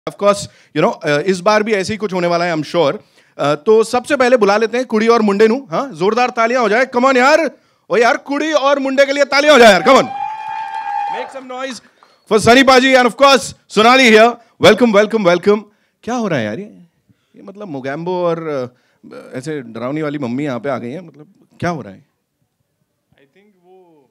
Of course you know इस बार भी ऐसे ही कुछ होने वाला है, आई एम श्योर। तो सबसे पहले बुला लेते हैं कुड़ी और मुंडे नू। हाँ, जोरदार तालियां हो जाए, कम ऑन यार। ओ यार, कुड़ी और मुंडे के लिए तालियां हो जाए यार, come on. Make some noise for Sunny Paaji and of course Sonali here. Welcome welcome welcome. क्या हो रहा है यार, ये मतलब मोगैम्बो और ऐसे डरावनी वाली मम्मी यहाँ पे आ गई है, मतलब क्या हो रहा है? आई थिंक वो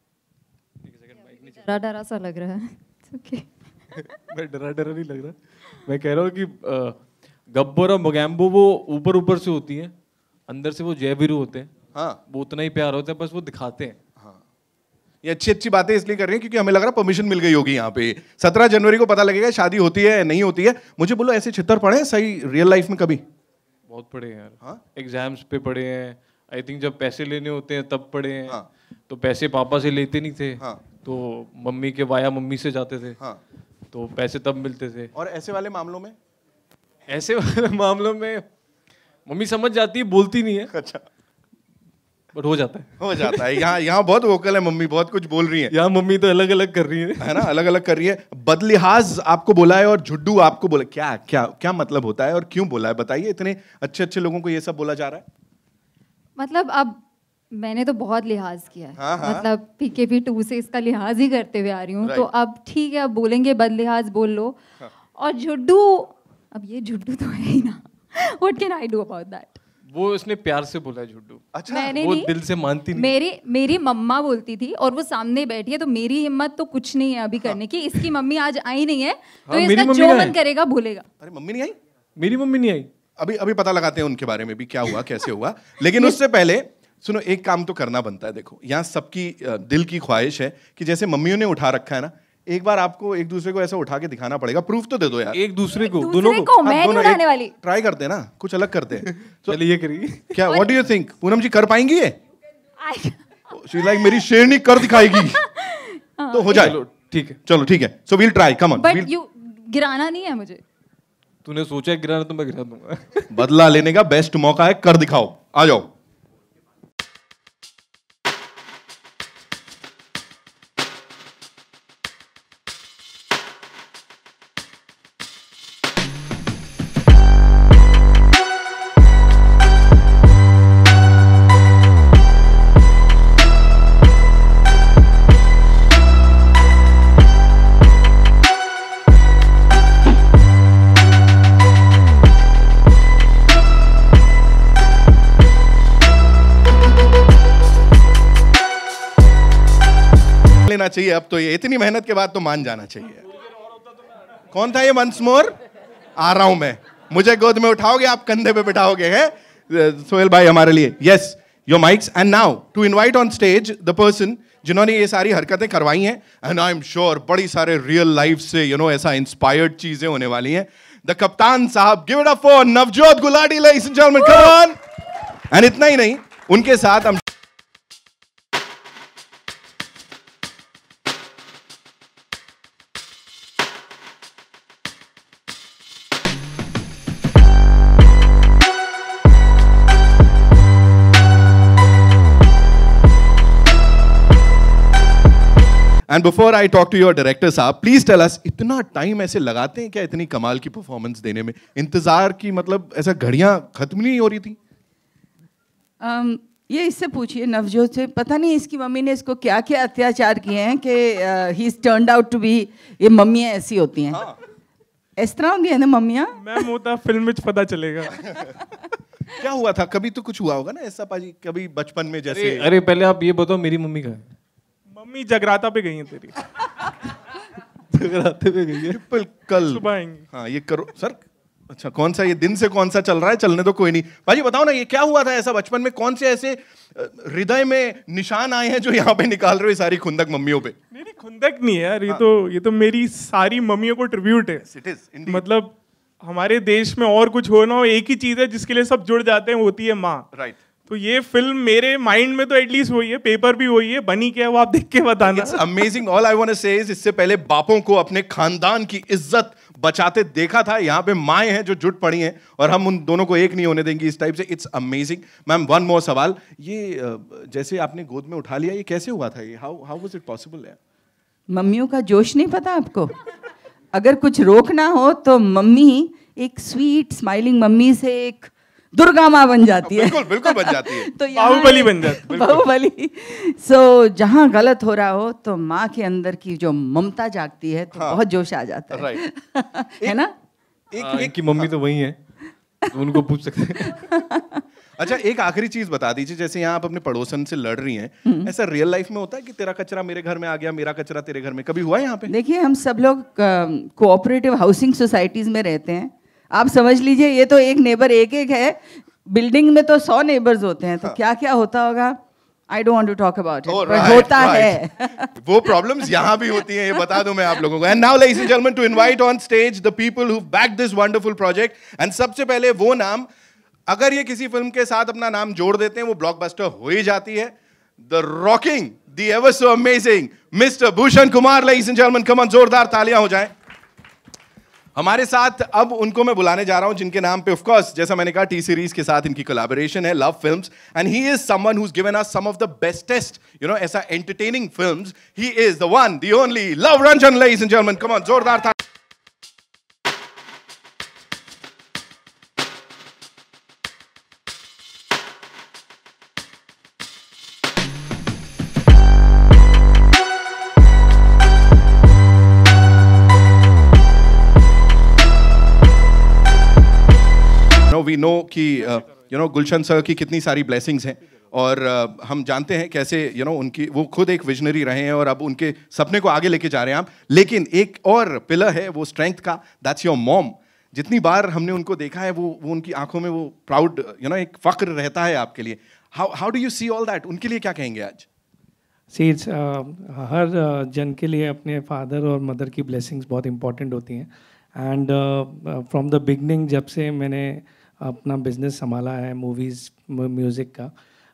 डरा डरा सा लग रहा है। okay. मैं डरा नहीं लग रहा, मैं कह रहा हूँ कि गब्बर और मोगैम्बो वो ऊपर ऊपर से होती हैं, अंदर से वो जय वीरू होते हैं। हाँ, वो उतना ही प्यार होता है, बस वो दिखाते हैं। हाँ, ये अच्छी बातें इसलिए कर रहे हैं क्योंकि हमें लग रहा है परमिशन मिल गई होगी यहाँ पे। 17 जनवरी को पता लगेगा शादी होती है नहीं होती है। मुझे बोलो, ऐसे छितर पड़े हैं सही रियल लाइफ में कभी? बहुत पढ़े हैं यार। हाँ, एग्जाम्स पे पढ़े हैं। आई थिंक जब पैसे लेने होते हैं तब पढ़े हैं। हाँ, तो पैसे पापा से लेते नहीं थे। हाँ, तो मम्मी के वाया मम्मी से जाते थे। हाँ, तो पैसे तब मिलते थे। और ऐसे वाले मामलों में? ऐसे वाले मामलों में मम्मी समझ जाती है, बोलती नहीं है। अच्छा, बट हो जाता है। यहाँ बहुत वोकल है मम्मी, बहुत कुछ बोल रही है। यहाँ मम्मी तो अलग अलग कर रही है ना, अलग अलग कर रही है। बदलिहाज आपको बोला है और झुड्डू आपको बोला, क्या क्या क्या मतलब होता है और क्यों बोला है? बताइए, इतने अच्छे लोगों को ये सब बोला जा रहा है। मतलब अब मैंने तो बहुत लिहाज किया है। हाँ। मतलब PKP 2 से इसका लिहाज ही करते हुए आ रही हूँ। तो अब ठीक है, अब बोलेंगे बदलिहाज बोल लो। हाँ। और झुड्डू, अब ये झुड्डू तो है ही ना। What can I do about that? वो उसने प्यार से बोला है झुड्डू। अच्छा, मैंने वो नहीं, दिल से मानती नहीं। मेरी मम्मा बोलती थी और वो सामने बैठी है, तो मेरी हिम्मत तो कुछ नहीं है अभी करने की। इसकी मम्मी आज आई नहीं है, तो इसका जो मन करेगा बोलेगा। अरे मम्मी नहीं आई? मेरी मम्मी नहीं आई। अभी पता लगाते हैं उनके बारे में भी, क्या हुआ कैसे हुआ। लेकिन उससे पहले सुनो, एक काम तो करना बनता है। देखो, यहाँ सबकी दिल की ख्वाहिश है कि जैसे मम्मियों ने उठा रखा है ना, एक बार आपको एक दूसरे को ऐसा उठा के दिखाना पड़ेगा। प्रूफ तो दे दो यार। एक दूसरे को, दोनों को मैं नहीं उठाने वाली। ट्राई करते हैं ना, कुछ अलग करते हैं। चलिए ये करिए। क्या, what do you think? Poonam ji कर पाएंगी ये? शी लाइक मेरी शेरनी कर दिखाएगी। तो हो जाए। ठीक है, चलो ठीक है। So we'll try, come on. But you गिराना नहीं है मुझे। तूने सोचा है गिराना, तो मैं गिरा दूंगा। बदला लेने का बेस्ट मौका है, कर दिखाओ, आ जाओ। लेना चाहिए अब तो, ये इतनी मेहनत के बाद तो मान जाना चाहिए। कौन था ये? वंस मोर आ रहा हूं मैं। मुझे गोद में उठाओगे, आप कंधे पे बिठाओगे, हैं सोहेल भाई हमारे लिए। Yes, your mics. And now to invite on stage the person जिन्होंने ये सारी हरकतें करवाई हैं, एंड आई एम श्योर बड़ी सारे रियल लाइफ से ऐसा इंस्पायर्ड चीजें होने वाली हैं। द कप्तान साहब, give it up for Navjot Gulati, ladies and gentleman, come on. And इतना ही नहीं, उनके साथ हम and before I talk to your director साहब, प्लीज टेल अस, इतना टाइम ऐसे लगाते हैं क्या इतनी कमाल की परफॉर्मेंस देने में? इंतजार की, मतलब ऐसा घड़ियां खत्म नहीं हो रही थी? ये इससे पूछिए नवजोत से, पता नहीं इसकी मम्मी ने इसको क्या क्या अत्याचार किए हैं कि he is turned out to be, ये मम्मियां ऐसी होती हैं। हाँ। इस तरह होती है ना मम्मियां। मैम होता फिल्म में पता चलेगा। क्या हुआ था? कभी तो कुछ हुआ होगा ना ऐसा पाजी, कभी बचपन में जैसे? अरे पहले आप ये बताओ, मेरी मम्मी कहाँ है? मम्मी जगराता पे गई है तेरी। जगराते पे गई है। कल सुबह आएंगी। हाँ, ये करो सर। अच्छा, कौन सा ये दिन से कौन सा चल रहा है? चलने तो कोई नहीं। भाजी बताओ ना, ये क्या हुआ था ऐसा बचपन में? कौन से ऐसे हृदय में निशान आए हैं जो यहाँ पे निकाल रहे हो सारी खुंदक मम्मियों पे? मेरी खुंदक नहीं है यार, ये तो मेरी सारी मम्मियों को ट्रिब्यूट है। It is, indeed. मतलब हमारे देश में और कुछ हो ना हो, एक ही चीज है जिसके लिए सब जुड़ जाते हैं, होती है माँ। राइट। तो ये फिल्म मेरे माइंड में तो एटलीस्ट वही है, पेपर भी वही है, बनी क्या है वो आप देख के बताना। It's amazing. All I want to say is, इससे पहले बापों को अपने खानदान की इज्जत बचाते देखा था, यहाँ पे माएँ हैं जो जुट पड़ी हैं और हम उन दोनों को एक नहीं होने देंगे इस टाइप से। It's amazing. Ma'am, one more सवाल, ये जैसे आपने गोद में उठा लिया, ये कैसे हुआ था? ये हाउ वाज इट पॉसिबल? मम्मियों का जोश नहीं पता आपको? अगर कुछ रोकना हो तो मम्मी एक स्वीट स्माइलिंग मम्मी से एक दुर्गा माँ बन जाती है। बिल्कुल बिल्कुल बन जाती है। तो बाहुबली बन जाती है। बाहुबली। सो जहाँ गलत हो रहा हो तो माँ के अंदर की जो ममता जागती है तो बहुत जोश आ जाता है। राइट। है ना? एक की मम्मी तो वही है, तो उनको पूछ सकते हैं। अच्छा, एक आखिरी चीज बता दीजिए, जैसे यहाँ आप अपने पड़ोसन से लड़ रही हैं, ऐसा रियल लाइफ में होता है कि तेरा कचरा मेरे घर में आ गया, मेरा कचरा तेरे घर में, कभी हुआ है यहाँ पे? देखिए, हम सब लोग कोऑपरेटिव हाउसिंग सोसाइटीज में रहते हैं। आप समझ लीजिए, ये तो एक नेबर एक है, बिल्डिंग में तो 100 नेबर्स होते हैं, तो क्या क्या होता होगा, I don't want to talk about it, पर होता है। वो प्रॉब्लम्स यहाँ भी होती हैं, ये बता दूं मैं आप लोगों को। And now ladies and gentleman, to invite on stage the people who back this wonderful project. And सबसे पहले वो नाम, अगर ये किसी फिल्म के साथ अपना नाम जोड़ देते हैं वो ब्लॉकबस्टर हो ही जाती है। The rocking, the ever so amazing mister Bhushan Kumar. Ladies and gentleman, come on, जोरदार तालियां हो जाएं। हमारे साथ अब उनको मैं बुलाने जा रहा हूं जिनके नाम पे ऑफ कोर्स, जैसा मैंने कहा, टी सीरीज के साथ इनकी कोलैबोरेशन है, Luv films, and he is someone who has given us some of the bestest, ऐसा entertaining films. He is the one, the only Luv Ranjan. Ladies and gentleman, come on, जोरदार। We know कि Gulshan sir की कितनी सारी ब्लेसिंग्स हैं, और हम जानते हैं कैसे उनकी, वो खुद एक विजनरी रहे हैं और अब उनके सपने को आगे लेके जा रहे हैं आप। लेकिन एक और पिलर है वो स्ट्रेंथ का, दैट्स योर मॉम। जितनी बार हमने उनको देखा है, वो उनकी आंखों में वो प्राउड एक फक्र रहता है आपके लिए। How do you see all that? उनके लिए क्या कहेंगे आज? सी इट्स हर जन के लिए अपने फादर और मदर की ब्लेसिंग्स बहुत इंपॉर्टेंट होती हैं। एंड फ्रॉम द बिगनिंग, जब से मैंने अपना बिजनेस संभाला है मूवीज़ म्यूज़िक का,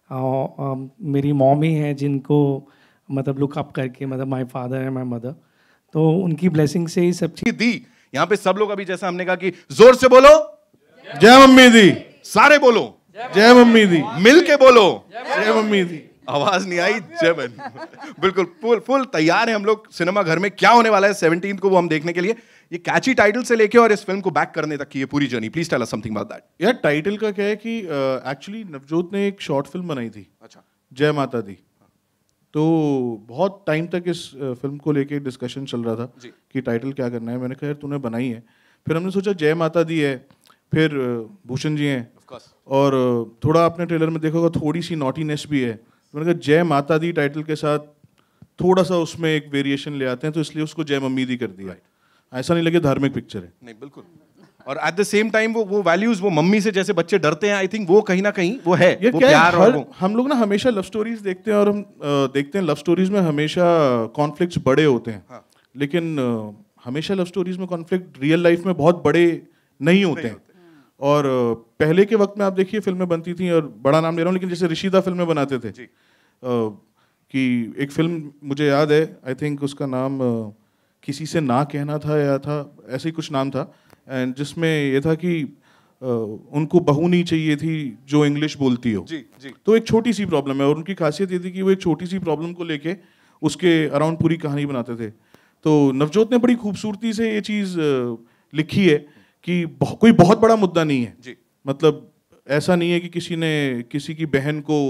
मेरी मॉम ही है जिनको मतलब लुक अप करके, मतलब my father and my mother, तो उनकी ब्लेसिंग से ही सब चीज़ दी। यहाँ पे सब लोग अभी जैसा हमने कहा कि जोर से बोलो जय मम्मी दी, सारे बोलो जय मम्मी दी, मिल के बोलो जय मम्मी दी। आवाज नहीं आई, जय मम्मी। बिल्कुल फुल तैयार है हम लोग। सिनेमा घर में क्या होने वाला है 17 को, वो हम देखने के लिए। ये कैची टाइटल से लेके और इस फिल्म को बैक करने तक की ये पूरी journey, please tell us something about that. यार, टाइटल का क्या है कि एक्चुअली नवजोत ने एक शॉर्ट फिल्म बनाई थी, अच्छा, जय माता दी। तो बहुत टाइम तक इस फिल्म को लेके डिस्कशन चल रहा था कि टाइटल क्या करना है। मैंने कहा यार तूने बनाई है, फिर हमने सोचा जय माता दी है, फिर भूषण जी हैं, और थोड़ा आपने ट्रेलर में देखा होगा थोड़ी सी नॉटीनेस भी है। मैंने कहा जय माता दी टाइटल के साथ थोड़ा सा उसमें एक वेरिएशन ले आते हैं, तो इसलिए उसको जय मम्मी दी कर दिया। ऐसा नहीं लगे धार्मिक पिक्चर है। नहीं, बिल्कुल। और एट द सेम टाइम वो वैल्यूज, वो मम्मी से जैसे बच्चे डरते हैं, आई थिंक वो कहीं ना कहीं वो है, वो प्यार। और वो हम लोग ना हमेशा लव स्टोरीज देखते हैं, और हम देखते हैं लव स्टोरीज में हमेशा कॉन्फ्लिक्ट्स बड़े होते हैं। हाँ। लेकिन हमेशा लव स्टोरीज में कॉन्फ्लिक्ट रियल लाइफ में बहुत बड़े नहीं होते हैं। और पहले के वक्त में आप देखिए फिल्में बनती थी, और बड़ा नाम ले रहा हूँ, लेकिन जैसे ऋषिदा फिल्में बनाते थे कि एक फिल्म मुझे याद है, आई थिंक उसका नाम किसी से ना कहना था, या था ऐसे ही कुछ नाम था, एंड जिसमें ये था कि उनको बहू नहीं चाहिए थी जो इंग्लिश बोलती हो। जी, जी। तो एक छोटी सी प्रॉब्लम है, और उनकी खासियत ये थी कि वो एक छोटी सी प्रॉब्लम को लेके उसके अराउंड पूरी कहानी बनाते थे। तो नवजोत ने बड़ी खूबसूरती से ये चीज़ लिखी है कि कोई बहुत बड़ा मुद्दा नहीं है जी। मतलब ऐसा नहीं है कि किसी ने किसी की बहन को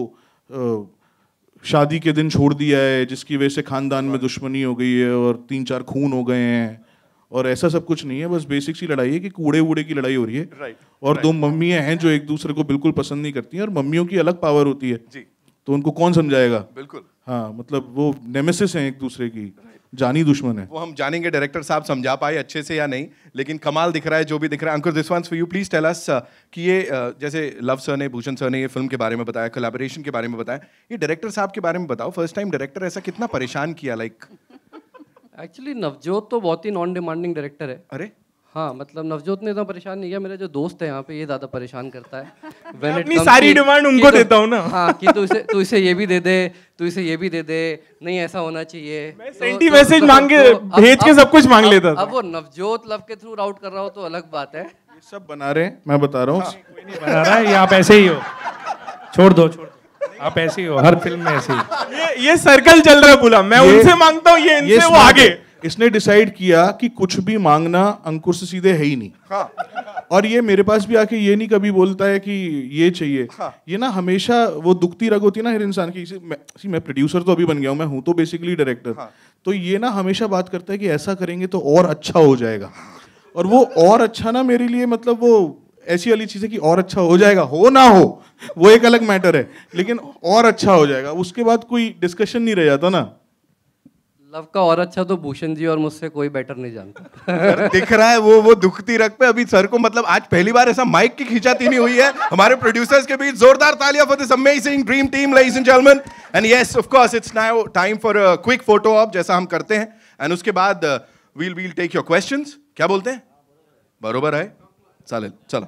शादी के दिन छोड़ दिया है, जिसकी वजह से खानदान में दुश्मनी हो गई है और 3-4 खून हो गए हैं, और ऐसा सब कुछ नहीं है। बस बेसिक सी लड़ाई है कि कूड़े वूड़े की लड़ाई हो रही है। और दो मम्मियाँ हैं जो एक दूसरे को बिल्कुल पसंद नहीं करती हैं, और मम्मियों की अलग पावर होती है जी। तो उनको कौन समझाएगा? बिल्कुल, हाँ, मतलब वो नेमेसिस हैं एक दूसरे की, जानी दुश्मन है। वो हम जानेंगे डायरेक्टर साहब समझा पाए अच्छे से या नहीं, लेकिन कमाल दिख रहा है जो भी दिख रहा है। Ankur, this one's for you, please tell us कि ये जैसे लव सर ने, भूषण सर ने ये फिल्म के बारे में बताया, कोलैबोरेशन के बारे में बताया, ये डायरेक्टर साहब के बारे में बताओ। फर्स्ट टाइम डायरेक्टर ऐसा कितना परेशान किया? लाइक एक्चुअली नवजोत तो बहुत ही नॉन डिमांडिंग डायरेक्टर है। अरे हाँ, मतलब नवजोत ने इतना परेशान नहीं किया। मेरा जो दोस्त है यहाँ पे, ये ज्यादा परेशान करता है। मैं अपनी सारी डिमांड उनको देता हूँ ना। हाँ, कि तू इसे ये भी दे दे, तू इसे ये भी दे दे, नहीं ऐसा होना चाहिए। मैं सेंटी मैसेज मांग के भेज के सब कुछ मांग लेता था। अब वो नवजोत लव के थ्रू राउट कर रहा हो तो अलग बात है। ये सब बना रहे हैं, मैं बता रहा हूँ। कोई नहीं बना रहा है, ये आप ऐसे ही हो, छोड़ दो, आप ऐसे ही हो, हर फिल्म में ऐसे ही। ये सर्कल चल रहा है पूरा, मैं उनसे मांगता हूँ, ये इनसे, वो आगे। इसने डिसाइड किया कि कुछ भी मांगना अंकुर से सीधे है ही नहीं। और ये मेरे पास भी आके ये नहीं कभी बोलता है कि ये चाहिए। ये ना हमेशा वो दुखती रग होती है ना हर इंसान की। मैं प्रोड्यूसर तो अभी बन गया हूँ, मैं हूँ तो बेसिकली डायरेक्टर। तो ये ना हमेशा बात करता है कि ऐसा करेंगे तो और अच्छा हो जाएगा। और वो और अच्छा ना मेरे लिए मतलब वो ऐसी वाली चीज है कि और अच्छा हो जाएगा, हो ना हो वो एक अलग मैटर है, लेकिन और अच्छा हो जाएगा, उसके बाद कोई डिस्कशन नहीं रह जाता ना। लव का और अच्छा तो भूषण जी और मुझसे कोई बेटर नहीं जानता। दिख रहा है वो दुखती रग पे अभी सर को, मतलब आज पहली बार ऐसा माइक की खींचातीनी हुई है हमारे प्रोड्यूसर्स के बीच। जोरदार तालियां for this amazing dream team ladies and gentleman. And yes of course it's now time for a quick photo op, जैसा हम करते हैं। एंड उसके बाद वील टेक योर क्वेश्चंस। क्या बोलते हैं? बरोबर है, चालेल, चलो।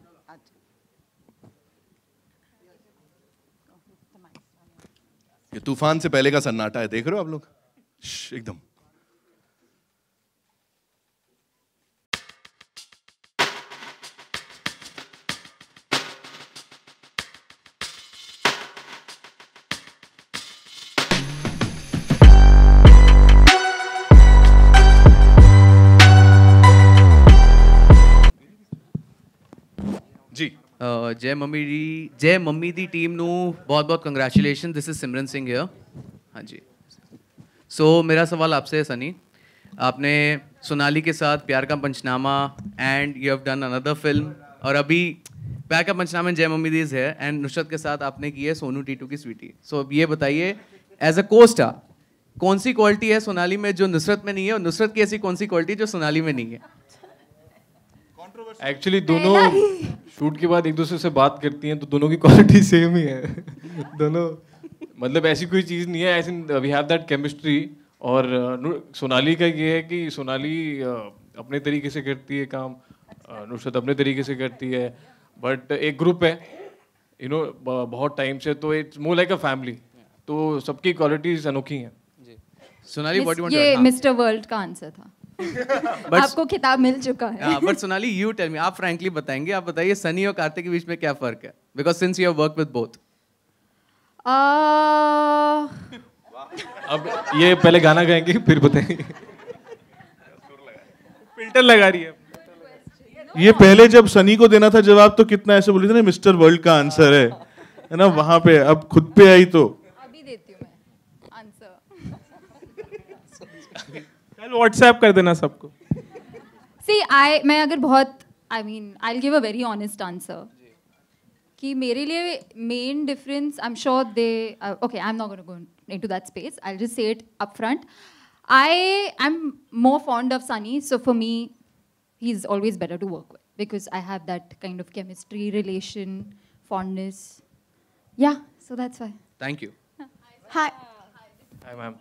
ये तूफान से पहले का सन्नाटा है, देख रहे हो आप लोग? एकदम। जी जय मम्मी दी टीम नू बहुत बहुत congratulation. This is Simran Singh here. हाँ जी। सो मेरा सवाल आपसे है सनी, आपने सोनाली के साथ Pyaar Ka Punchnama and you have done another film, और अभी प्यार का पंचनामा जय मम्मी दी इज है, एंड नुसरत के साथ आपने की है सोनू टीटू की स्वीटी। सो अब ये बताइए एज अ को स्टार कौन सी क्वालिटी है सोनाली में जो नुसरत में नहीं है, और नुसरत की ऐसी कौन सी क्वालिटी जो सोनाली में नहीं है? एक्चुअली दोनों शूट के बाद एक दूसरे से बात करती हैं तो दोनों की क्वालिटी सेम ही है। दोनों मतलब ऐसी कोई चीज़ नहीं है, ऐसे वी हैव दैट केमिस्ट्री। और सोनाली का ये है कि सोनाली अपने तरीके से करती है काम, नुसरत अपने तरीके से करती है, बट एक ग्रुप है यू नो बहुत टाइम से, तो it's more like a family, तो सबकी क्वालिटीज अनोखी हैं। Sonali what you want? ये मिस्टर वर्ल्ड का आंसर था। आपको खिताब मिल चुका है। But Sonali you tell me, आप फ्रैंकली बताएंगे, आप बताइए सनी और कार्तिक के बीच में क्या फर्क है? Because since you have work with both. अब ये पहले गाना गाएंगे फिर बताएंगे। फिल्टर लगा रही है ये। पहले जब सनी को देना था जवाब तो कितना ऐसे बोली थी ना, मिस्टर वर्ल्ड का आंसर है ना वहां पे। अब खुद पे आई तो अभी देती हूँ मैं आंसर। कल व्हाट्सएप कर देना सबको। मैं अगर बहुत I will give a very honest answer कि मेरे लिए main difference, I am sure they okay, I am not gonna go into that space, I will just say it up front. I am more fond of Sunny, so for me he is always better to work with because I have that kind of chemistry, relation, fondness. Yeah, so that's why. Thank you. Hi. Hi ma'am.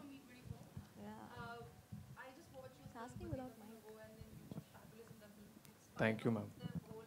Thank you ma'am.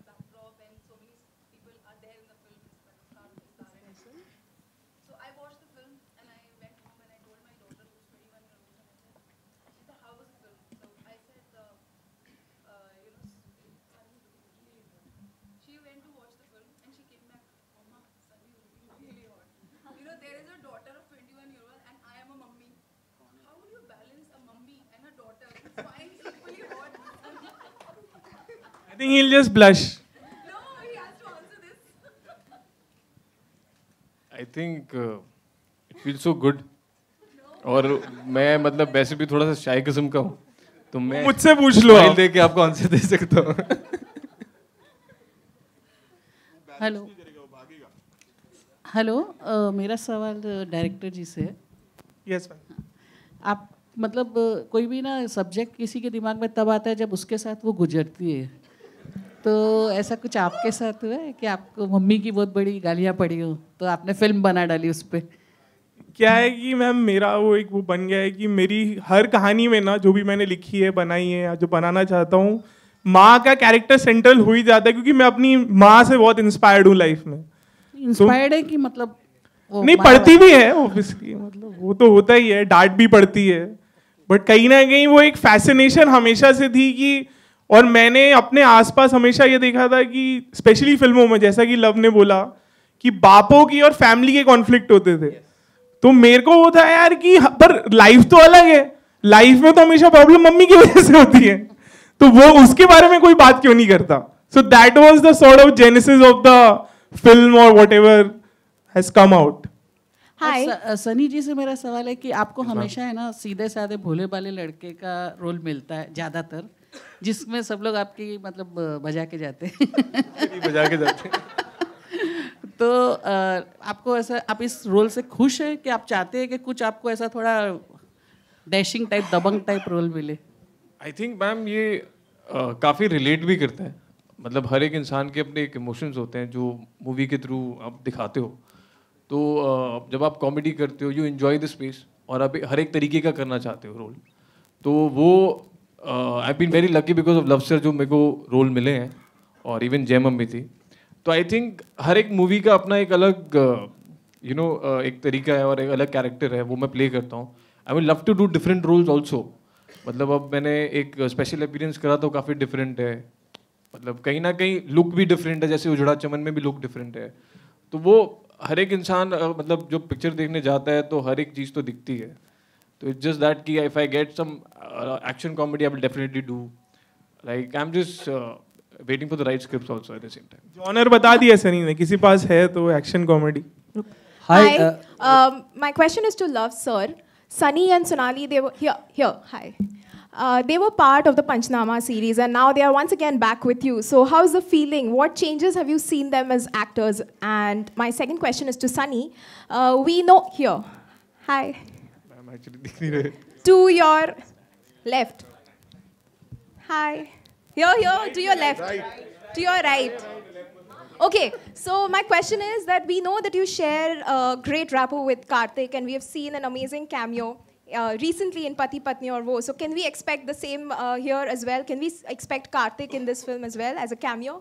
I think he'll just blush. No, he has to answer this. I think it feels so good. और मैं मतलब वैसे भी थोड़ा सा शाय किस्म का हूँ, तो मैं मुझसे पूछ लो, स्माइल देके आपको आंसर दे सकता हूँ। हेलो हेलो, मेरा सवाल डायरेक्टर जी से है। Yes ma'am. आप मतलब कोई भी ना सब्जेक्ट किसी के दिमाग में तब आता है जब उसके साथ वो गुजरती है, तो ऐसा कुछ आपके साथ हुआ है कि आपको मम्मी की बहुत बड़ी गालियाँ पड़ी हो तो आपने फिल्म बना डाली उस पर? क्या है कि मैम मेरा वो बन गया है कि मेरी हर कहानी में ना जो भी मैंने लिखी है, बनाई है या जो बनाना चाहता हूँ, माँ का कैरेक्टर सेंट्रल हो ही जाता है, क्योंकि मैं अपनी माँ से बहुत इंस्पायर्ड हूँ लाइफ में। इंस्पायर्ड है कि मतलब नहीं, पढ़ती भी है ऑब्वियसली, मतलब वो तो होता ही है, डांट भी पड़ती है, बट कहीं ना कहीं वो एक फैसिनेशन हमेशा से थी कि, और मैंने अपने आसपास हमेशा ये देखा था कि स्पेशली फिल्मों में, जैसा कि लव ने बोला कि बापों की और फैमिली के कॉन्फ्लिक्ट होते थे, तो मेरे को वो था यार कि पर लाइफ तो अलग है, लाइफ में तो हमेशा प्रॉब्लम मम्मी की वजह से होती है, तो वो उसके बारे में कोई बात क्यों नहीं करता? So that was the sort of genesis of the film और whatever has come out. Hi Sunny ji से मेरा सवाल है कि आपको हमेशा है ना सीधे साधे भोले भाले लड़के का रोल मिलता है ज़्यादातर, जिसमें सब लोग आपकी मतलब बजा के जाते हैं बजा के जाते हैं. तो आपको ऐसा, आप इस रोल से खुश हैं कि आप चाहते हैं कि कुछ आपको ऐसा थोड़ा डैशिंग टाइप, दबंग टाइप रोल मिले? आई थिंक मैम ये काफ़ी रिलेट भी करता है. मतलब हर एक इंसान के अपने एक इमोशंस होते हैं जो मूवी के थ्रू आप दिखाते हो. तो जब आप कॉमेडी करते हो, यू एंजॉय द स्पेस, और आप हर एक तरीके का करना चाहते हो रोल. तो वो I been very lucky because of Luv sir जो मेरे को रोल मिले हैं, और इवन जय मम्मी थी. तो आई थिंक हर एक मूवी का अपना एक अलग एक तरीका है और एक अलग कैरेक्टर है, वो मैं प्ले करता हूँ. I will love to do different roles also. मतलब अब मैंने एक स्पेशल अपीयरेंस करा तो काफ़ी डिफरेंट है. मतलब कहीं ना कहीं लुक भी डिफरेंट है, जैसे उजड़ा चमन में भी लुक डिफरेंट है. तो वो हर एक इंसान मतलब जो पिक्चर देखने जाता है तो हर एक चीज़ तो दिखती है. तो इट्स जस्ट दैट कि if I get some action comedy I will definitely do. Like I am just waiting for the right scripts also at the same time. Genre बता दिया सनी ने, किसी पास है तो action comedy. Hi, my question is to Love Sir. Sunny and Sonali, they were here. Hi. They were part of the Panchnama series, and now they are once again back with you. So, how's the feeling? What changes have you seen them as actors? And my second question is to Sunny. We know here. Hi. I'm actually दिख नहीं रहे. To your left. Hi. Here. To your left. Right. To your right. Okay, so my question is that we know that you share a great rapport with Karthik, and we have seen an amazing cameo recently in Pati Patni Aur Wo. So can we expect the same here as well? Can we expect Karthik in this film as well as a cameo?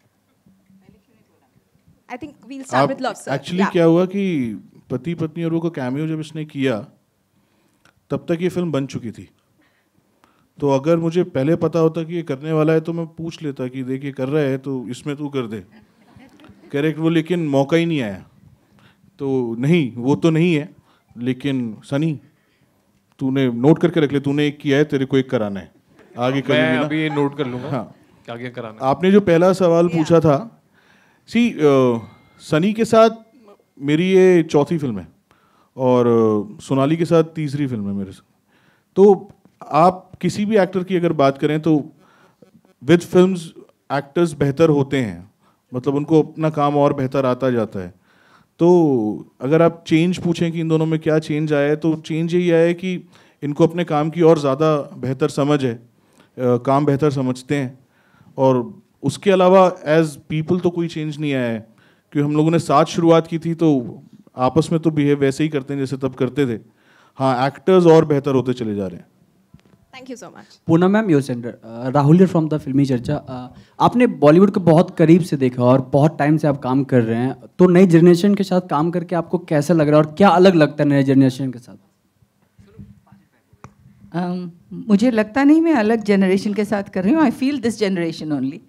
I think we'll start with Love Sir. Actually क्या हुआ कि पति पत्नी और वो का cameo जब इसने किया तब तक ये फिल्म बन चुकी थी. तो अगर मुझे पहले पता होता कि ये करने वाला है तो मैं पूछ लेता कि देख ये कर रहा है तो इसमें तू कर दे करेक्ट. वो लेकिन मौका ही नहीं आया. तो नहीं, वो तो नहीं है. लेकिन सनी तूने नोट करके रख ले, तूने एक किया है, तेरे को एक कराना है. आगे कर मैं अभी ये नोट कर लूँगा. हाँ, आगे कराना. आपने जो पहला सवाल पूछा था, सनी के साथ मेरी ये चौथी फिल्म है और सोनाली के साथ तीसरी फिल्म है मेरे साथ. तो आप किसी भी एक्टर की अगर बात करें तो विद फिल्म्स एक्टर्स बेहतर होते हैं. मतलब उनको अपना काम और बेहतर आता जाता है. तो अगर आप चेंज पूछें कि इन दोनों में क्या चेंज आया है, तो चेंज यही आया है कि इनको अपने काम की और ज़्यादा बेहतर समझ है, काम बेहतर समझते हैं. और उसके अलावा एज पीपल तो कोई चेंज नहीं आया है, क्योंकि हम लोगों ने साथ शुरुआत की थी तो आपस में तो बिहेव वैसे ही करते हैं जैसे तब करते थे. हाँ, एक्टर्स और बेहतर होते चले जा रहे हैं. Thank you so much. Poonam ma'am, your centre. Rahul from the Filmi Charcha. आपने बॉलीवुड को बहुत करीब से देखा और बहुत टाइम से आप काम कर रहे हैं, तो नई जनरेशन के साथ काम करके आपको कैसा लग रहा है और क्या अलग लगता है नई जनरेशन के साथ? मुझे लगता नहीं मैं अलग जनरेशन के साथ कर रही हूँ. I feel this generation only.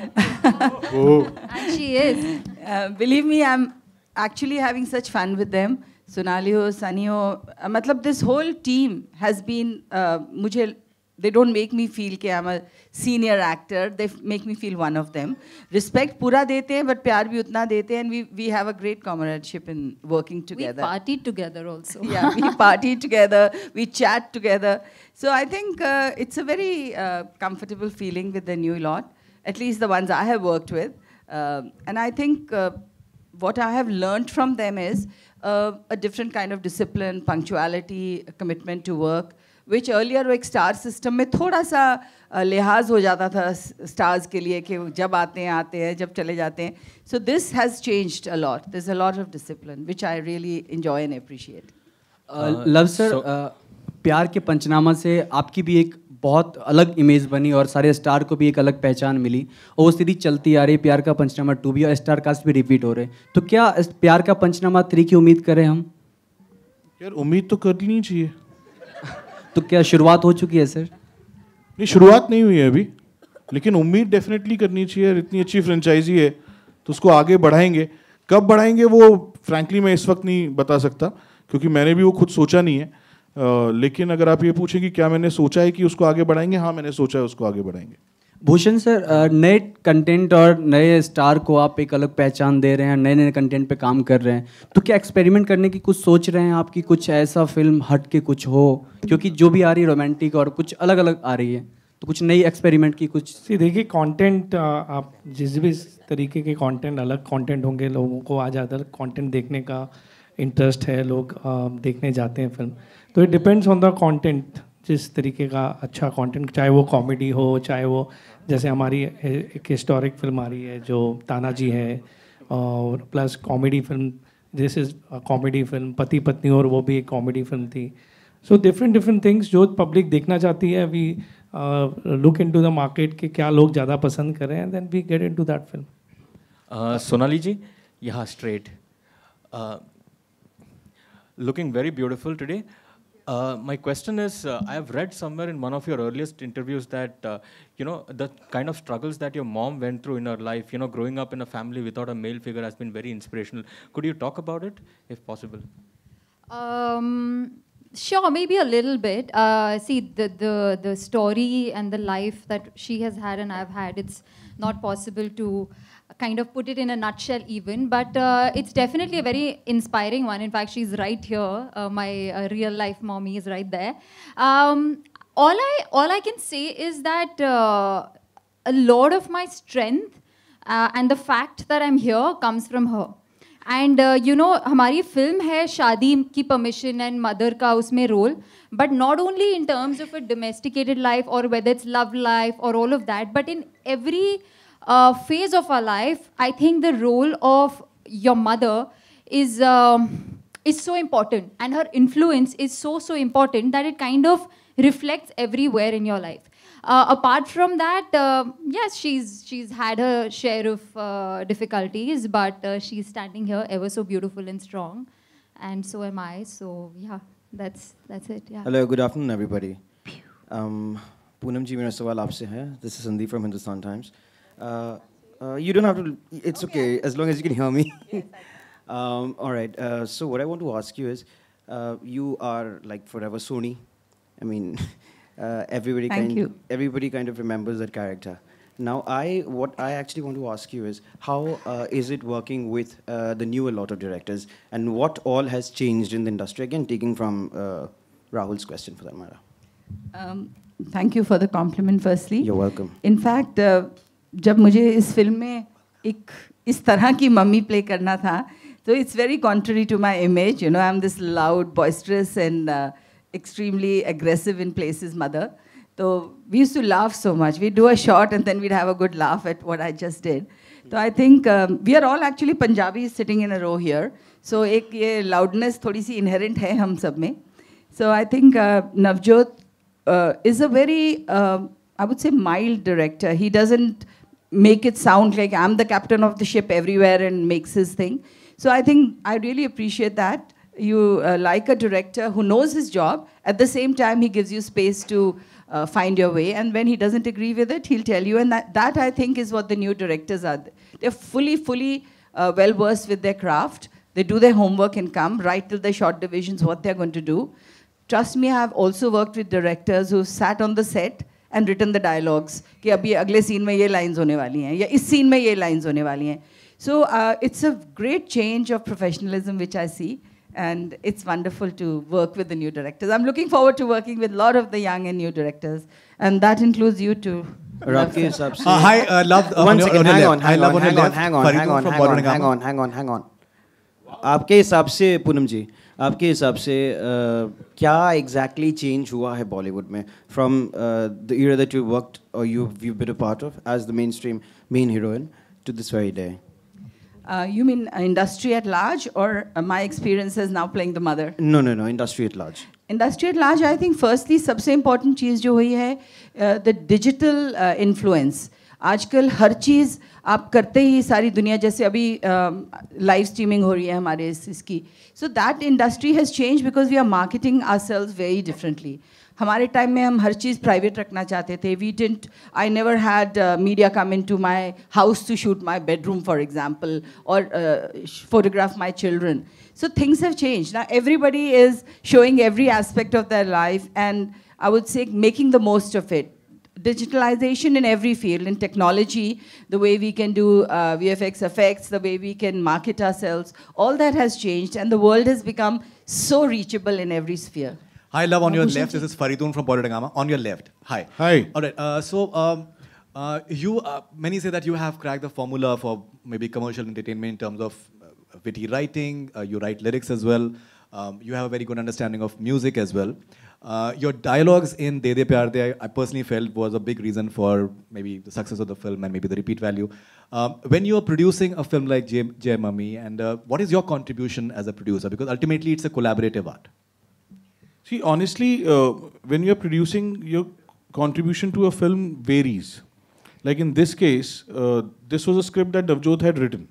Believe me, I am actually having such fun with them. Sonali हो, सनी हो, मतलब this whole team has been, मुझे they don't make me feel कि I'm a senior actor, they make me feel one of them. Respect पूरा देते हैं but प्यार भी उतना देते हैं, and we have a great comradeship in working together. We partied together also. Yeah, we party together, we chat together. So I think it's a very comfortable feeling with the new lot, at least the ones I have worked with. And I think what I have learned from them is a different kind of discipline, punctuality, commitment to work, which earlier वो एक star system में थोड़ा सा लिहाज हो जाता था stars के लिए कि जब आते हैं जब चले जाते हैं. So this has changed a lot. There's a lot of discipline, which I really enjoy and appreciate. Luv sir, Pyaar Ke पंचनामा से आपकी भी एक बहुत अलग इमेज बनी और सारे स्टार को भी एक अलग पहचान मिली, और वो सीरीज चलती आ रही, प्यार का पंचनामा 2 भी, और स्टार कास्ट भी रिपीट हो रहे. तो क्या प्यार का पंचनामा 3 की उम्मीद करें हम? यार उम्मीद तो करनी चाहिए. तो क्या शुरुआत हो चुकी है सर? नहीं, शुरुआत नहीं हुई है अभी, लेकिन उम्मीद डेफिनेटली करनी चाहिए. इतनी अच्छी फ्रेंचाइजी है तो उसको आगे बढ़ाएंगे. कब बढ़ाएंगे वो फ्रैंकली मैं इस वक्त नहीं बता सकता, क्योंकि मैंने भी वो खुद सोचा नहीं है. लेकिन अगर आप ये पूछें कि क्या मैंने सोचा है कि उसको आगे बढ़ाएंगे, हाँ मैंने सोचा है उसको आगे बढ़ाएंगे। भूषण सर, नए कंटेंट और नए स्टार को आप एक अलग पहचान दे रहे हैं, नए नए कंटेंट पे काम कर रहे हैं, तो क्या एक्सपेरिमेंट करने की कुछ सोच रहे हैं आपकी, कुछ ऐसा फिल्म हट के कुछ हो? क्योंकि जो भी आ रही है रोमांटिक और कुछ अलग अलग आ रही है, तो कुछ नई एक्सपेरिमेंट की कुछ। देखिए कंटेंट, आप जिस भी तरीके के कंटेंट, अलग कंटेंट होंगे, लोगों को आज ज़्यादा कंटेंट देखने का इंटरेस्ट है, लोग देखने जाते हैं फिल्म। तो it depends on the content, जिस तरीके का अच्छा कंटेंट, चाहे वो कॉमेडी हो, चाहे वो जैसे हमारी एक हिस्टोरिक फिल्म आ रही है जो तानाजी है, और plus comedy film, this is comedy film Pati Patni, और वो भी एक कॉमेडी फिल्म थी। सो डिफरेंट थिंग्स जो पब्लिक देखना चाहती है, we look into the market कि क्या लोग ज़्यादा पसंद कर रहे हैं, then we get into that film. Sonali ji, यहाँ straight, looking very beautiful today. My question is, I have read somewhere in one of your earliest interviews that, the kind of struggles that your mom went through in her life, growing up in a family without a male figure has been very inspirational. Could you talk about it, if possible? Sure, maybe a little bit. See, the story and the life that she has had and I've had, it's not possible to kind of put it in a nutshell even, but it's definitely a very inspiring one. In fact, she's right here. My real life mommy is right there. All I can say is that a lot of my strength and the fact that I'm here comes from her. And हमारी film है शादी की permission and mother का उसमें role, but not only in terms of a domesticated life or whether it's love life or all of that, but in every phase of our life, I think the role of your mother is so important, and her influence is so important that it kind of reflects everywhere in your life. Apart from that, yes, she's had her share of difficulties, but she's standing here ever so beautiful and strong, and so am I. So yeah, that's it. Yeah. Hello, good afternoon, everybody. Poonam ji, मेरा सवाल आपसे है. This is Sandeep from Hindustan Times. You don't have to. It's okay as long as you can hear me. All right. So what I want to ask you is, you are like forever Sony. I mean. Everybody kind of remembers that character. Now, what I actually want to ask you is, how is it working with the newer lot of directors, and what all has changed in the industry? Again, taking from Rahul's question for that matter. Thank you for the compliment firstly. You're welcome. In fact, जब मुझे इस film में एक इस तरह की mummy play करना था, तो it's very contrary to my image. You know, I'm this loud, boisterous and extremely aggressive in places mother. So we used to laugh so much. We'd do a shot and then we'd have a good laugh at what I just did. So I think we are all actually Punjabis sitting in a row here. So एक ये loudness थोड़ी सी inherent है हम सब में. So I think Navjot is a very, I would say, mild director. He doesn't make it sound like I'm the captain of the ship everywhere and makes his thing. So I think I really appreciate that. You like a director who knows his job. At the same time, he gives you space to find your way. And when he doesn't agree with it, he'll tell you. And that I think, is what the new directors are. They're fully well-versed with their craft. They do their homework and come right till the short divisions, what they're going to do. Trust me, I've also worked with directors who sat on the set and written the dialogues. कि अभी अगले scene में ये lines होने वाली हैं, या इस scene में ये lines होने वाली हैं. So it's a great change of professionalism which I see. And it's wonderful to work with the new directors. I'm looking forward to working with a lot of the young and new directors. And that includes you too. Hi, love. One second, hang on. आपके हिसाब से पूनम जी, आपके हिसाब से क्या exactly change हुआ है Bollywood में from the era that you worked or you've been a part of as the main heroine to this very day? You mean industry at large, or my experience as now playing the mother? No, industry at large. Industry at large, I think firstly सबसे important चीज़ जो हुई है the digital influence. आजकल हर चीज़ आप करते ही सारी दुनिया, जैसे अभी live streaming हो रही है हमारे इसकी. So that industry has changed because we are marketing ourselves very differently. हमारे टाइम में हम हर चीज़ प्राइवेट रखना चाहते थे. We didn't. I never had media come into my house to shoot my bedroom, for example, or photograph my children. So things have changed. Now everybody is showing every aspect of their life, and I would say making the most of it. Digitalization in every field, in technology, the way we can do VFX effects, the way we can market ourselves, all that has changed, and the world has become so reachable in every sphere. Hi, love, on your left. This is Faridun from Bollywood. On your left. Hi. Hi. All right. Many say that you have cracked the formula for maybe commercial entertainment in terms of witty writing. You write lyrics as well. You have a very good understanding of music as well. Your dialogues in De De Pyar De, I personally felt was a big reason for maybe the success of the film and maybe the repeat value. When you are producing a film like Jai Mummy, and what is your contribution as a producer? Because ultimately it's a collaborative art. See, honestly, when you're producing, your contribution to a film varies. Like in this case, this was a script that Navjot had written.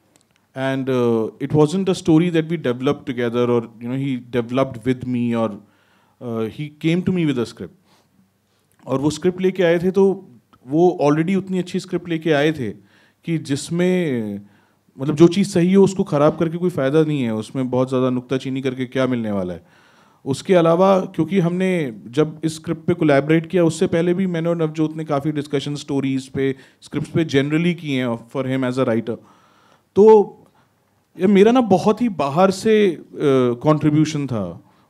And it wasn't a story that we developed together, or he developed with me, or he came to me with a script. और वो script लेके आए थे, तो वो already उतनी अच्छी script लेके आए थे कि जिसमें मतलब जो चीज़ सही हो उसको ख़राब करके कोई फ़ायदा नहीं है, उसमें बहुत ज़्यादा नुक्ताचीनी करके क्या मिलने वाला है. उसके अलावा क्योंकि हमने जब इस स्क्रिप्ट पे कोलैबोरेट किया, उससे पहले भी मैंने और नवजोत ने काफ़ी डिस्कशन स्टोरीज पे, स्क्रिप्ट पे जनरली किए हैं for him as a writer. तो ये मेरा ना बहुत ही बाहर से कंट्रीब्यूशन था.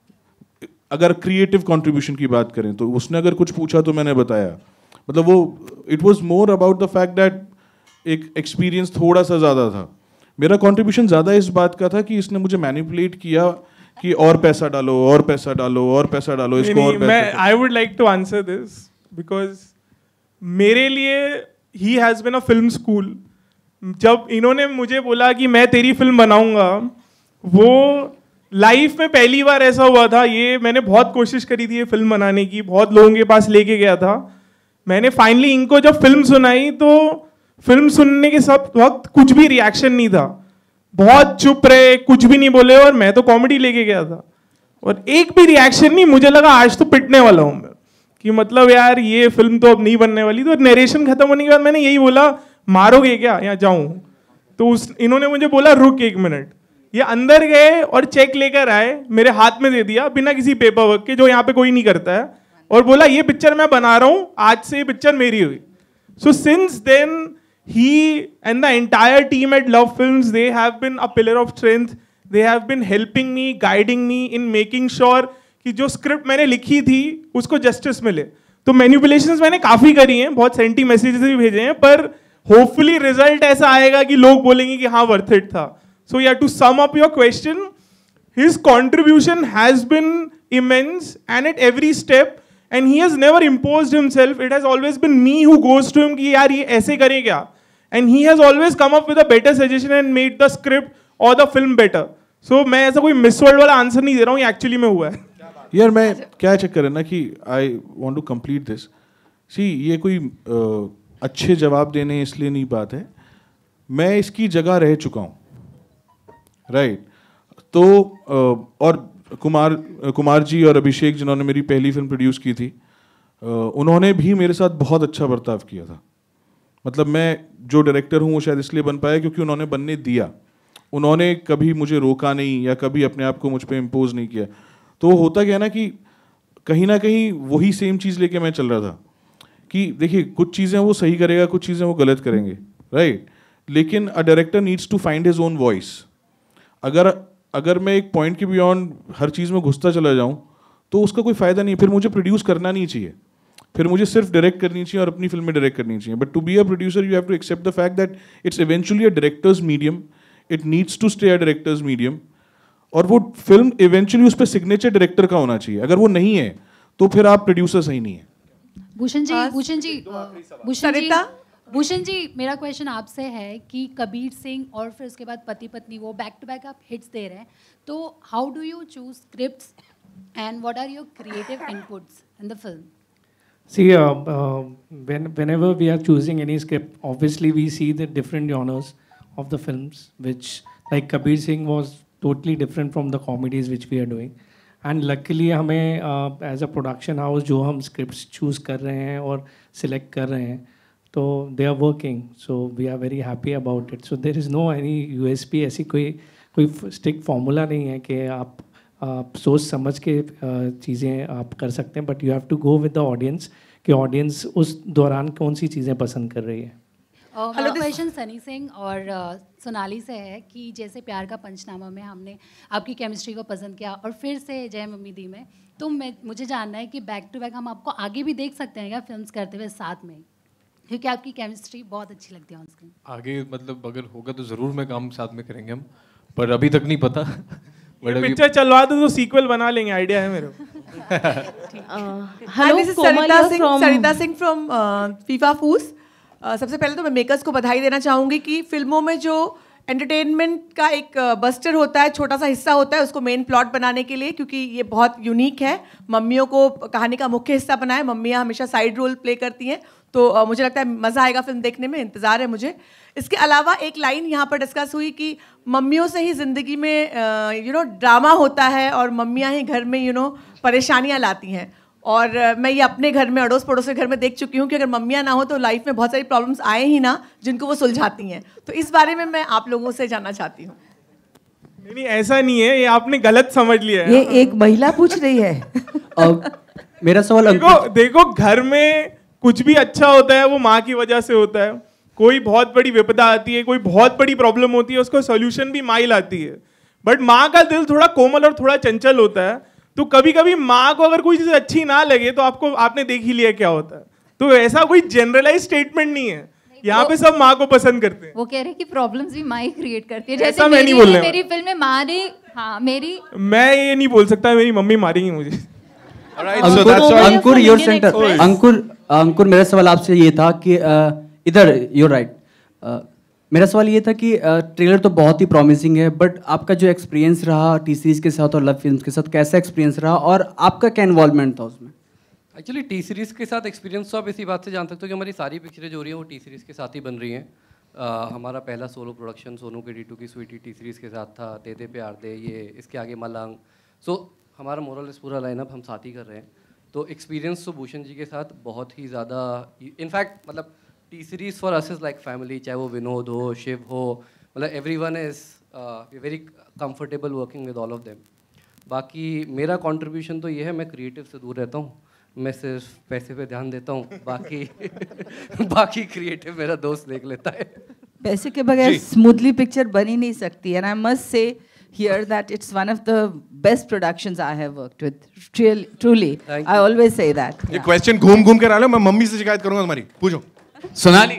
अगर क्रिएटिव कंट्रीब्यूशन की बात करें तो उसने अगर कुछ पूछा तो मैंने बताया. मतलब वो it was more about the fact that एक एक्सपीरियंस थोड़ा सा ज़्यादा था. मेरा कंट्रीब्यूशन ज़्यादा इस बात का था कि इसने मुझे मैनिपुलेट किया कि और पैसा डालो, और पैसा डालो, और पैसा डालो, इसको और पैसा. I would like to answer this because मेरे लिए ही has been a film school. जब इन्होंने मुझे बोला कि मैं तेरी फिल्म बनाऊंगा, वो लाइफ में पहली बार ऐसा हुआ था. ये मैंने बहुत कोशिश करी थी ये फिल्म बनाने की, बहुत लोगों के पास लेके गया था. मैंने फाइनली इनको जब फिल्म सुनाई तो फिल्म सुनने के सब वक्त कुछ भी रिएक्शन नहीं था, बहुत चुप रहे, कुछ भी नहीं बोले. और मैं तो कॉमेडी लेके गया था और एक भी रिएक्शन नहीं. मुझे लगा आज तो पिटने वाला हूं मैं, कि मतलब यार ये फिल्म तो अब नहीं बनने वाली. तो नरेशन खत्म होने के बाद मैंने यही बोला, मारोगे क्या या जाऊं? तो इन्होंने मुझे बोला रुक 1 मिनट. ये अंदर गए और चेक लेकर आए, मेरे हाथ में दे दिया बिना किसी पेपर वर्क के, जो यहाँ पे कोई नहीं करता है, और बोला ये पिक्चर मैं बना रहा हूं, आज से ये पिक्चर मेरी हुई. So since then he and the entire team at Love Films, they have been a pillar of strength. They have been helping me, guiding me in making sure कि जो स्क्रिप्ट मैंने लिखी थी उसको जस्टिस मिले. तो मैनिपुलेशंस मैंने काफ़ी करी हैं, बहुत सेंटी मैसेजेस भी भेजे हैं, पर होपफुली रिजल्ट ऐसा आएगा कि लोग बोलेंगे कि हाँ वर्थ इट था. So yeah to sum up your question, his contribution has been immense and at every step, and he has never imposed himself. It has always been me who goes to him कि यार ये ऐसे करें क्या, and he has always come up with a better suggestion and made the script or the film better. So मैं ऐसा कोई miss world वाला आंसर नहीं दे रहा हूँ, ये एक्चुअली में हुआ है. यार मैं क्या चक्कर है ना कि I want to complete this. See ये कोई अच्छे जवाब देने इसलिए नहीं बात है, मैं इसकी जगह रह चुका हूँ, राइट. तो और कुमार जी और अभिषेक जिन्होंने मेरी पहली फिल्म प्रोड्यूस की थी, उन्होंने भी मेरे साथ बहुत अच्छा बर्ताव किया था. मतलब मैं जो डायरेक्टर हूँ वो शायद इसलिए बन पाया क्योंकि उन्होंने बनने दिया. उन्होंने कभी मुझे रोका नहीं या कभी अपने आप को मुझ पर इम्पोज नहीं किया. तो होता क्या ना कि कहीं ना कहीं वही सेम चीज़ लेके मैं चल रहा था कि देखिए कुछ चीज़ें वो सही करेगा, कुछ चीज़ें वो गलत करेंगे, राइट. लेकिन a director needs to find his own voice. अगर मैं एक पॉइंट के बियॉन्ड हर चीज़ में घुसता चला जाऊँ तो उसका कोई फ़ायदा नहीं. फिर मुझे प्रोड्यूस करना नहीं चाहिए, फिर मुझे सिर्फ डायरेक्ट करनी चाहिए और अपनी फिल्में डायरेक्ट करनी चाहिए. But to be a producer you have to accept the fact that it's eventually a director's medium. It needs to stay a director's medium. और वो फिल्म इवेंचुअली उस पर सिग्नेचर डायरेक्टर का होना चाहिए. अगर वो नहीं है तो फिर आप प्रोड्यूसर सही नहीं है. भूषण जी मेरा क्वेश्चन आपसे है कि कबीर सिंह और फिर उसके बाद पति पत्नी, वो बैक टू बैक आप हिट्स दे रहे हैं, तो how do you choose scripts and what are your creative inputs in the film? See, whenever we are choosing any script, obviously we see the different genres of the films, which like Kabir Singh was totally different from the comedies which we are doing. And luckily हमें as a production house जो हम scripts choose कर रहे हैं और select कर रहे हैं, तो they are working, so we are very happy about it. So there is no any USP, ऐसी कोई स्ट्रिक्ट फार्मूला नहीं है कि आप सोच समझ के चीज़ें आप कर सकते हैं, but you have to go with the audience कि ऑडियंस उस दौरान कौन सी चीज़ें पसंद कर रही है. हेलो, क्वेश्चन सनी सिंह और सोनाली से है कि जैसे प्यार का पंचनामा में हमने आपकी केमिस्ट्री को पसंद किया और फिर से जय मम्मी दी में, तो मुझे जानना है कि बैक टू बैक हम आपको आगे भी देख सकते हैं क्या फिल्म्स करते हुए साथ में, क्योंकि आपकी केमिस्ट्री बहुत अच्छी लगती है ऑन स्क्रीन. आगे मतलब अगर होगा तो ज़रूर मैं काम साथ में करेंगे हम, पर अभी तक नहीं पता. पिक्चर चलवा दो तो सीक्वल बना लेंगे, आइडिया है मेरे को. Hello, this is Sarita Singh from फीफा फूस. सबसे पहले तो मैं मेकर्स को बधाई देना चाहूँगी कि फिल्मों में जो एंटरटेनमेंट का एक बस्टर होता है, छोटा सा हिस्सा होता है, उसको मेन प्लॉट बनाने के लिए, क्योंकि ये बहुत यूनिक है. मम्मियों को कहानी का मुख्य हिस्सा बनाए, मम्मियाँ हमेशा साइड रोल प्ले करती हैं, तो मुझे लगता है मज़ा आएगा फिल्म देखने में, इंतज़ार है मुझे. इसके अलावा एक लाइन यहाँ पर डिस्कस हुई कि मम्मियों से ही ज़िंदगी में ड्रामा होता है और मम्मियाँ ही घर में परेशानियाँ लाती हैं. और मैं ये अपने घर में, अड़ोस पड़ोस के घर में देख चुकी हूँ कि अगर मम्मियाँ ना हो तो लाइफ में बहुत सारी प्रॉब्लम्स आए ही ना, जिनको वो सुलझाती हैं. तो इस बारे में मैं आप लोगों से जानना चाहती हूँ. नहीं, ऐसा नहीं है, ये आपने गलत समझ लिया है. ये एक महिला पूछ रही है. मेरा सवाल देखो घर में कुछ भी अच्छा होता है वो माँ की वजह से होता है. कोई बहुत बड़ी विपदा आती है, कोई बहुत बड़ी प्रॉब्लम होती है, उसको सोल्यूशन भी माँ ही लाती है. बट माँ का दिल थोड़ा कोमल और थोड़ा चंचल होता है, तो कभी कभी माँ को अगर कोई चीज़ अच्छी ना लगे तो आपने देख ही लिया क्या होता है. तो ऐसा कोई जनरलाइज स्टेटमेंट नहीं है, यहाँ पे सब माँ को पसंद करते हैं. वो कह रहे हैं कि प्रॉब्लम्स भी माँ ही क्रिएट करती है. जैसे मेरी फिल्म में माँ ने, हाँ मेरी, मैं ये नहीं बोल सकता मेरी मम्मी मारेंगी मुझे. अंकुर योर सेंटर. अंकुर मेरा सवाल आपसे ये था कि इधर योर राइट. मेरा सवाल ये था कि ट्रेलर तो बहुत ही प्रॉमिसिंग है, बट आपका जो एक्सपीरियंस रहा टी सीरीज के साथ और लव फिल्म्स के साथ, कैसा एक्सपीरियंस रहा और आपका क्या इन्वॉल्वमेंट था उसमें? एक्चुअली टी सीरीज़ के साथ एक्सपीरियंस तो आप इसी बात से जान सकते हो कि हमारी सारी पिक्चरें जो हो रही हैं वो टी सीरीज़ के साथ ही बन रही हैं. हमारा पहला सोलो प्रोडक्शन सोनू के D2 की स्वीटी टी सीरीज़ के साथ था, दे दे प्यार दे, ये इसके आगे मलंग. सो हमारा मोरलेस पूरा लाइनअप हम साथ ही कर रहे हैं. तो एक्सपीरियंस तो भूषण जी के साथ बहुत ही ज़्यादा, इनफैक्ट मतलब T series for us is like family. चाहे वो विनोद हो, शिव हो, मतलब everyone is very comfortable working with all of them. बाकी मेरा कंट्रीब्यूशन तो ये है, मैं क्रिएटिव से दूर रहता हूँ, मैं सिर्फ पैसे पे ध्यान देता हूँ, बाकी क्रिएटिव मेरा दोस्त देख लेता है. पैसे के बगैर स्मूथली पिक्चर बन ही नहीं सकती. And I must say here that it's one of the best productions I have worked with. Truly. I always say that. ये क्वेश्चन घूम घूम कर आ लो, मैं मम्मी से शिकायत करूंगा तुम्हारी. पूछो. सोनाली.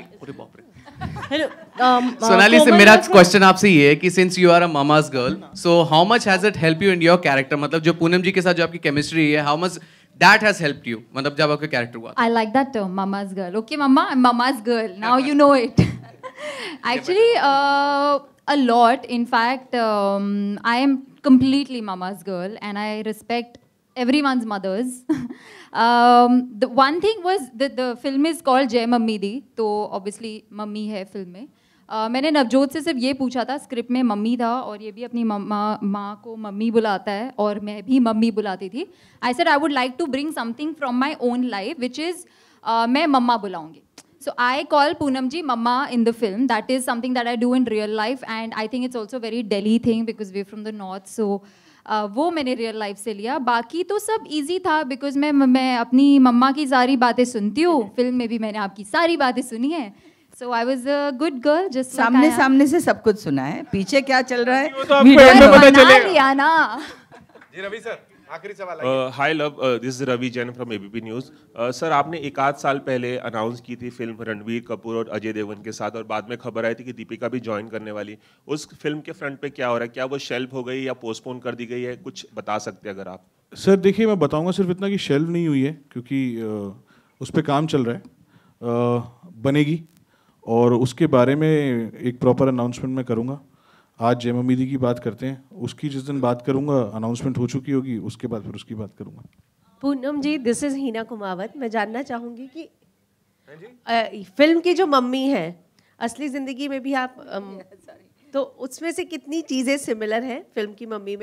सोनाली से मेरा क्वेश्चन आपसे ये है कि since you are a mama's girl, so how much has it help you in your character? मतलब जो पूनम जी के साथ जो आपकी केमिस्ट्री है, how much that has helped you? मतलब जब आपका कैरेक्टर हुआ. I like that term, mama's girl. Okay, mama, I'm mama's girl. Now you know it. Actually, a lot. In fact, I am completely mama's girl, and I respect everyone's mothers. The one thing was that the film is called Jai Mummy Di, तो obviously mummy है film में. मैंने नवजोत से सिर्फ ये पूछा था, script में मम्मी था और ये भी अपनी माँ को मम्मी बुलाता है और मैं भी मम्मी बुलाती थी. I said I would like to bring something from my own life which is मैं mamma बुलाऊंगी. So I call Poonam ji Mama in the film. That is something that I do in real life, and I think it's also very Delhi thing because we're from the north. So वो मैंने real life से लिया. बाकी तो सब easy था because मैं अपनी मम्मा की सारी बातें सुनती हूँ. फिल्म में भी मैंने आपकी सारी बातें सुनी है. So I was a good girl. Just सामने से सब कुछ सुना है. पीछे क्या चल रहा है? बना लिया ना. जी रवि सर, आखिरी सवाल. Hi Luv, this is Ravi Jain from ABP news. Sir, आपने एक आध साल पहले अनाउंस की थी फिल्म रणवीर कपूर और अजय देवगन के साथ, और बाद में खबर आई थी कि दीपिका भी ज्वाइन करने वाली. उस फिल्म के फ्रंट पे क्या हो रहा है? क्या वो शेल्फ हो गई या पोस्टपोन कर दी गई है? कुछ बता सकते हैं अगर आप. सर देखिए, मैं बताऊंगा सिर्फ इतना कि शेल्फ नहीं हुई है, क्योंकि उस पर काम चल रहा है. बनेगी और उसके बारे में एक प्रॉपर अनाउंसमेंट मैं करूँगा. आज जय मम्मी दी की बात करते हैं, उसकी जिस दिन बात करूँगा अनाउंसमेंट हो चुकी होगी, उसके बाद फिर उसकी बात करूँगा. Poonam ji, this is Heena Kumawat. मैं जानना चाहूँगी कि फिल्म की जो मम्मी है असली ज़िंदगी में भी आप तो उसमें से कितनी चीज़ें सिमिलर हैं फिल्म की मम्मी में,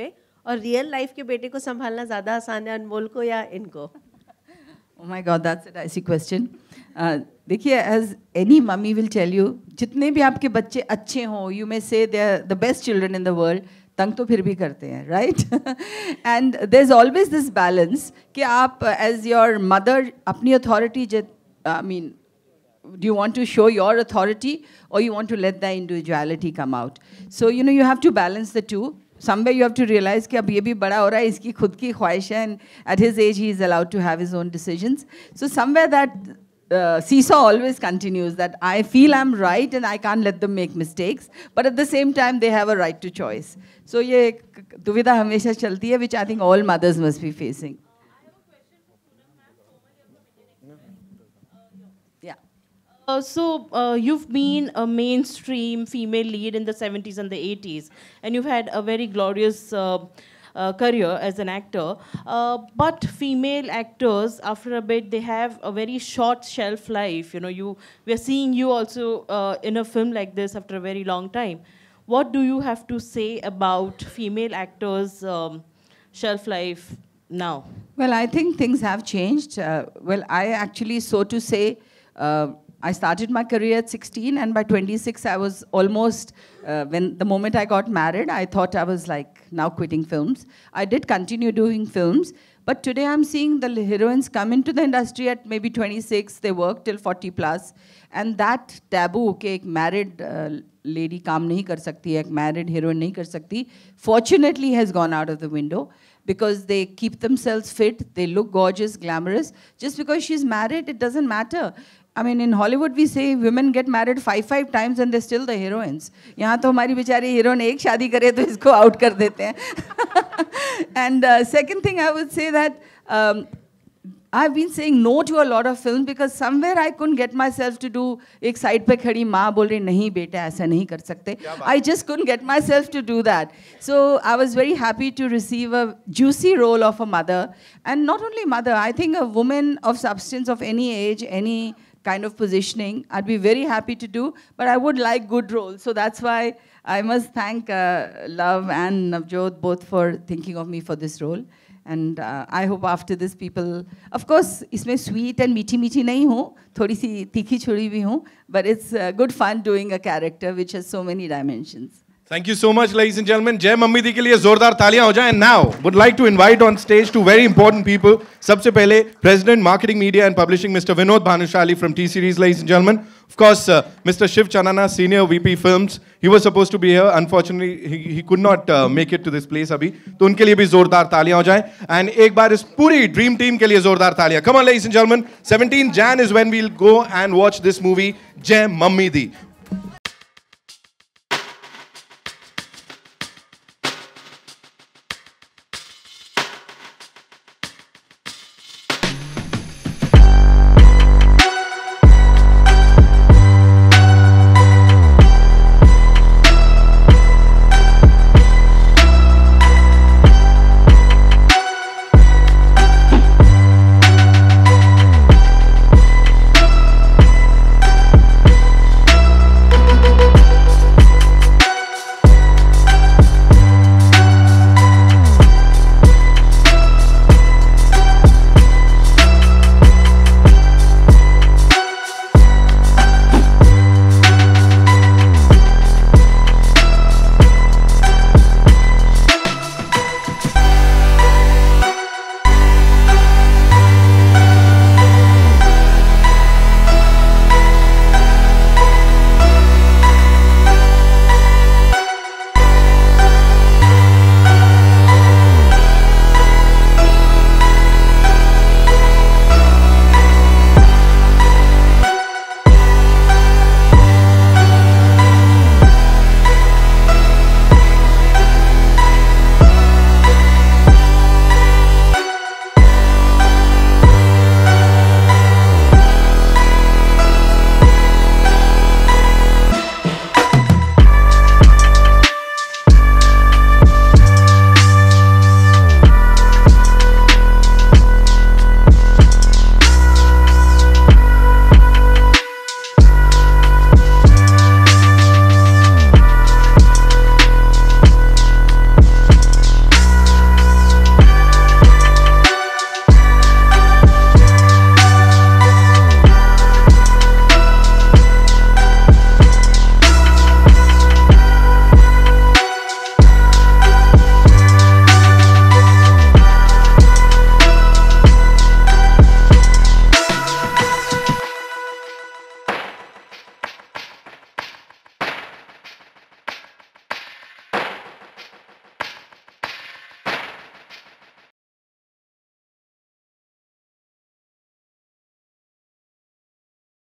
और रियल लाइफ के बेटे को संभालना ज़्यादा आसान है अनमोल को या इनको? Oh my God, that's a dicey question. देखिए, as any mummy will tell you, जितने भी आपके बच्चे अच्छे हों, you may say they are the best children in the world, तंग तो फिर भी करते हैं, right? And there's always this balance कि आप as your mother अपनी authority, I mean, do you want to show your authority or you want to let the individuality come out? So, you know, you have to balance the two. Somewhere you have to realize कि अब ये भी बड़ा हो रहा है, इसकी खुद की ख्वाहिश है, and at his age he is allowed to have his own decisions. So somewhere that seesaw always continues, that I feel I'm right and I can't let them make mistakes, but at the same time they have a right to choice. So ये दुविधा हमेशा चलती है, which I think all mothers must be facing. You've been a mainstream female lead in the 70s and the 80s, and you've had a very glorious career as an actor. But female actors, after a bit, they have a very short shelf life. You know, we are seeing you also in a film like this after a very long time. What do you have to say about female actors' shelf life now? Well, I think things have changed. Well, I actually, so to say, I started my career at 16, and by 26, I was almost, the moment I got married, I thought I was like now quitting films. I did continue doing films, but today I'm seeing the heroines come into the industry at maybe 26, they work till 40 plus, and that taboo, कि एक married lady काम नहीं कर सकती, एक married heroine नहीं कर सकती, fortunately has gone out of the window, because they keep themselves fit, they look gorgeous, glamorous. Just because she's married, it doesn't matter. I mean, in Hollywood, we say women get married 5 times and they're still the heroines. यहाँ तो हमारी बेचारी heroine एक शादी करे तो इसको out कर देते हैं. And second thing, I would say that I've been saying no to a lot of films because somewhere I couldn't get myself to do एक side पे खड़ी माँ बोल रही नहीं बेटा ऐसा नहीं कर सकते. I just couldn't get myself to do that. So I was very happy to receive a juicy role of a mother, and not only mother. I think a woman of substance of any age, any kind of positioning, I'd be very happy to do, but I would like good roles. So that's why I must thank Love and Navjot both for thinking of me for this role. And I hope after this people, of course, इसमें sweet and मीठी नहीं हूँ, थोड़ी सी तीखी छुड़ी भी हूँ, but it's good fun doing a character which has so many dimensions. Thank you so much, ladies and gentlemen. Jai Mammi Di के लिए जोरदार तालियां हो जाएं. And now, would like to invite on stage two very important people. सबसे पहले, President Marketing, Media and Publishing, Mr. Vinod Bhanushali from T-Series, ladies and gentlemen. Of course, Mr. Shiv Chanana, Senior VP Films. He was supposed to be here. Unfortunately, he could not make it to this place अभी. तो उनके लिए भी जोरदार तालियां हो जाएं. And एक बार इस पूरी Dream Team के लिए जोरदार तालियां. Come on, ladies and gentlemen. 17 Jan is when we'll go and watch this movie, Jai Mammi Di.